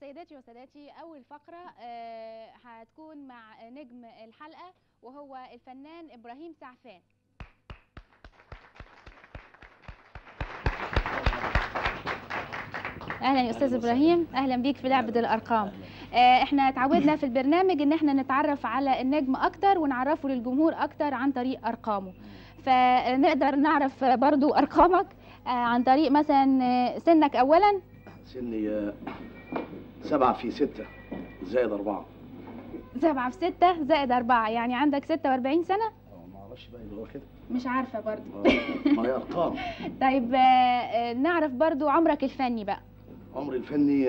سيداتي وسادتي، أول فقرة هتكون مع نجم الحلقة وهو الفنان إبراهيم سعفان. أهلا يا أستاذ إبراهيم، أهلا بيك في لعبة الأرقام. احنا تعودنا في البرنامج إن احنا نتعرف على النجم أكتر ونعرفه للجمهور أكتر عن طريق أرقامه، فنقدر نعرف برضو أرقامك عن طريق مثلا سنك أولا. سني 7 في 6 زائد 4. 7 في 6 زائد 4، يعني عندك 46 سنة؟ ما اعرفش بقى اللي هو كده، مش عارفة برضو. ما هي ارقام. طيب نعرف برضو عمرك الفني بقى. عمري الفني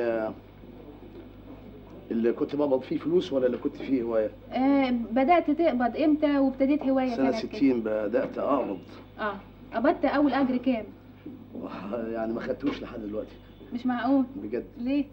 اللي كنت بقبض فيه فلوس ولا اللي كنت فيه هواية؟ بدأت تقبض امتى وابتديت هواية؟ سنة 60 بدأت اقبض. قبضت أول أجر كام؟ يعني ما خدتوش لحد دلوقتي. مش معقول؟ بجد. ليه؟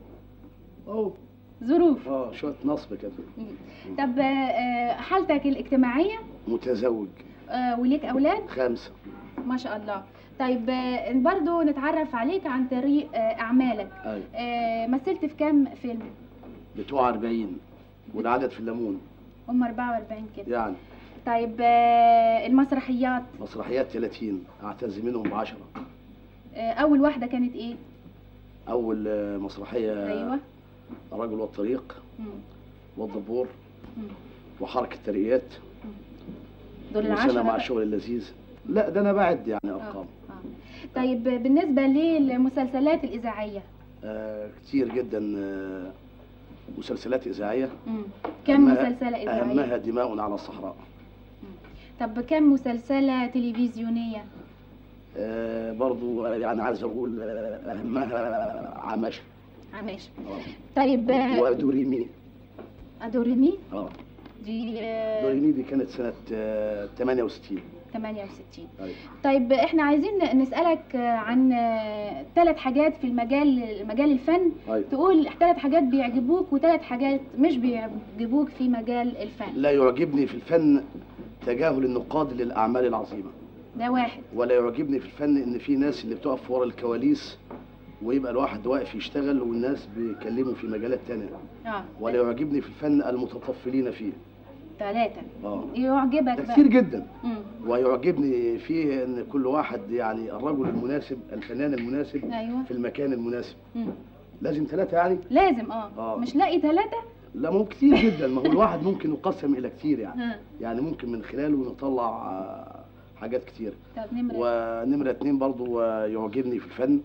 ظروف. شوية نصب كده. طب حالتك الاجتماعية؟ متزوج. وليك أولاد؟ 5. ما شاء الله. طيب برضو نتعرف عليك عن طريق أعمالك. أيوة. مثلت في كام فيلم؟ بتوع 40 والعدد في الليمون. هم 44 كده يعني. طيب المسرحيات؟ مسرحيات 30 اعتز منهم ب10. أول واحدة كانت إيه؟ أول مسرحية أيوة. الرجل والطريق والدبور وحركة ترقيات دول العشرة وسنة مع الشغل اللذيذ. لا ده أنا بعد يعني أرقام. طيب بالنسبة للمسلسلات الإذاعية؟ كتير جدا مسلسلات إذاعية. كم مسلسلة إذاعية؟ أهمها دماء على الصحراء. طب كم مسلسلة تلفزيونية؟ برضو يعني عايز أقول أهمها عماشة. طيب ودوريمي. أدوريمي؟ دوريمي دي كانت سنة 68. أيوة. طيب احنا عايزين نسألك عن 3 حاجات في مجال الفن. أيوة. تقول 3 حاجات بيعجبوك و3 حاجات مش بيعجبوك في مجال الفن. لا يعجبني في الفن تجاهل النقاد للأعمال العظيمة، ده واحد. ولا يعجبني في الفن ان في ناس اللي بتقف ورا الكواليس ويبقى الواحد واقف يشتغل والناس بيكلموا في مجالات تانية. ولا يعجبني في الفن المتطفلين فيه. 3. يعجبك كتير جدا. ويعجبني فيه ان كل واحد يعني الرجل المناسب، الفنان المناسب. أيوة. في المكان المناسب. لازم 3 يعني؟ لازم. مش لاقي 3؟ لا مو كتير جدا، ما هو الواحد ممكن يقسم الى كتير يعني. يعني ممكن من خلاله نطلع حاجات كتير. طب ونمرة 2 برضو يعجبني في الفن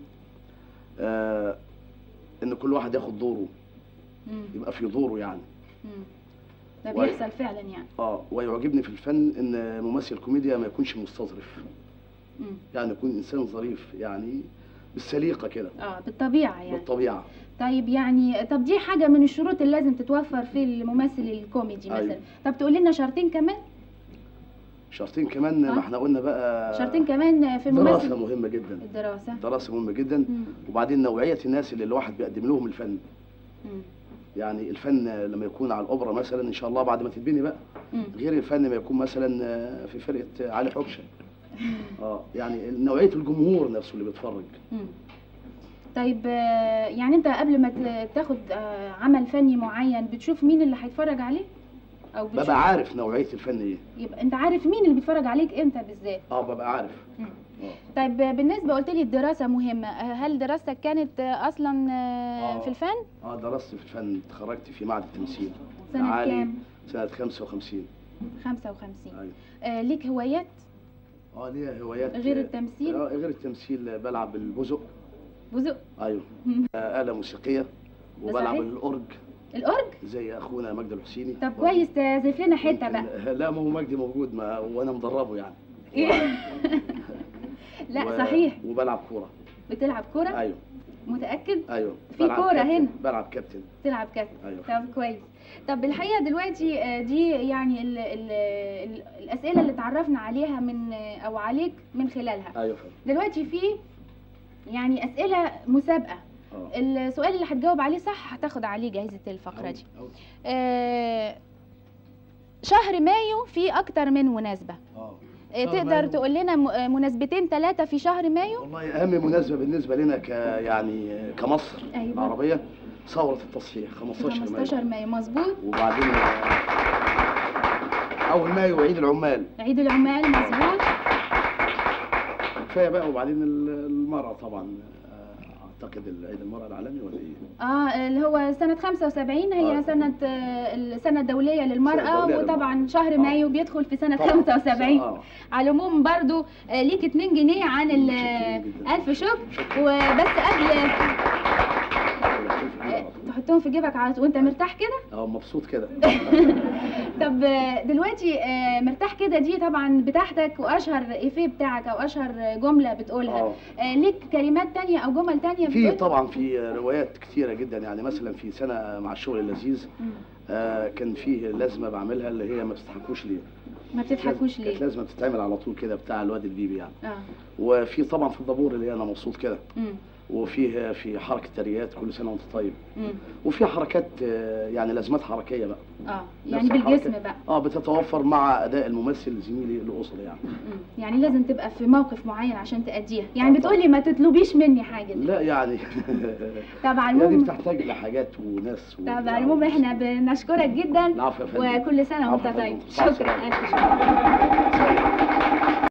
ان كل واحد ياخد دوره. يبقى في دوره يعني. ده بيحصل فعلا يعني. ويعجبني في الفن ان ممثل كوميديا ما يكونش مستظرف. يعني يكون انسان ظريف يعني بالسليقة كده. بالطبيعة يعني. بالطبيعة. طيب يعني طب دي حاجة من الشروط اللي لازم تتوفر في الممثل الكوميدي مثلا. أيوة. طب تقول لنا شرطين كمان؟ شرطين كمان. ما احنا قلنا بقى شرطين كمان في الممثل. دراسة مهمة جدا. دراسة مهمة جدا. وبعدين نوعية الناس اللي الواحد بيقدم لهم الفن. يعني الفن لما يكون على الأوبرا مثلا إن شاء الله بعد ما تتبني بقى. غير الفن ما يكون مثلا في فرقة علي حبشة. يعني نوعية الجمهور نفسه اللي بيتفرج. طيب يعني انت قبل ما تاخد عمل فني معين بتشوف مين اللي هيتفرج عليه؟ او ببقى عارف نوعية الفن ايه. يبقى انت عارف مين اللي بيتفرج عليك انت بالذات. ببقى عارف. طيب بالنسبة قلت لي الدراسة مهمة، هل دراستك كانت اصلا في الفن؟ درست في الفن، اتخرجت في معهد التمثيل. سنة كام؟ سنة 55. 55. أيوة. ليك هوايات؟ ليا هوايات غير التمثيل؟ غير التمثيل بلعب البزق. بزق؟ ايوه. آلة موسيقية وبلعب الأورج. الأورج؟ زي أخونا مجدي الحسيني. طب كويس، تعزف لنا حتة بقى. لا ما هو مجدي موجود وأنا مدربه يعني. لا صحيح. وبلعب كورة. بتلعب كورة؟ أيوه. متأكد؟ أيوه. في كورة هنا؟ بلعب كابتن. تلعب كابتن. أيوه. طب كويس. طب الحقيقة دلوقتي دي يعني الأسئلة اللي تعرفنا عليها أو عليك من خلالها. أيوه. دلوقتي في يعني أسئلة مسابقة. السؤال اللي هتجاوب عليه صح هتاخد عليه جائزة الفقرة دي. شهر مايو فيه أكتر من مناسبة. تقدر تقول لنا مناسبتين 3 في شهر مايو؟ والله أهم مناسبة بالنسبة لنا يعني كمصر. أيوة. العربية ثوره التصحيح 15 مايو. 15 مايو مظبوط. وبعدين اول مايو عيد العمال. عيد العمال مظبوط. كفايه بقى. وبعدين المرأة طبعا، اعتقد عيد المرأة العالمي ولا ايه؟ اللي هو سنة 75 هي سنة السنة الدولية للمرأة، وطبعا شهر مايو بيدخل في سنة 75. على العموم برضو ليك 2 جنيه عن ألف شكر. وبس قبل تحطهم في جيبك وانت مرتاح كده؟ مبسوط كده. طب دلوقتي مرتاح كده دي طبعا بتاعتك، واشهر افيه بتاعك او اشهر جمله بتقولها. ليك كلمات تانية او جمل تانية في طبعا في روايات كتيره جدا. يعني مثلا في سنه مع الشغل اللذيذ كان فيه لازمه بعملها اللي هي ما بتضحكوش ليه. ما بتضحكوش ليه؟ كانت لازمه بتتعمل على طول كده بتاع الواد البيبي يعني. وفي طبعا في الدبور اللي هي انا مبسوط كده. وفيه في حركه تريات كل سنه وانت طيب. وفي حركات يعني لازمات حركيه بقى. يعني بالجسم بقى. بتتوفر مع اداء الممثل زميلي الاسري يعني. يعني لازم تبقى في موقف معين عشان تأديها. يعني بتقولي ما تطلبيش مني حاجه. لا يعني طبعا يعني بتحتاج لحاجات وناس. طبعا المهم احنا بنشكرك جدا. العفو يا فندم. وكل سنه وانت طيب. شكرا. الف شكر.